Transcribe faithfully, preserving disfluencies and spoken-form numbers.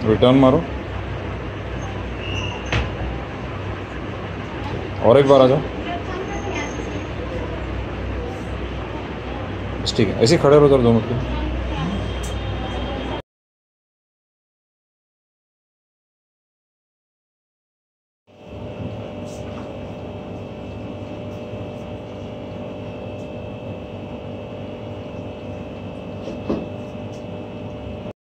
Return मारो और एक बार आ जाओ। ठीक है, ऐसे खड़े रहो, दो मिनट के